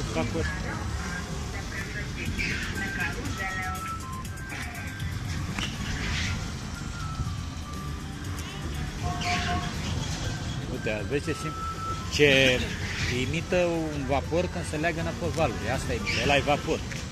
Vapor. Uite, vezi ce imită un vapor când se leagă înapoi valului. Asta imită, ăla e vapor.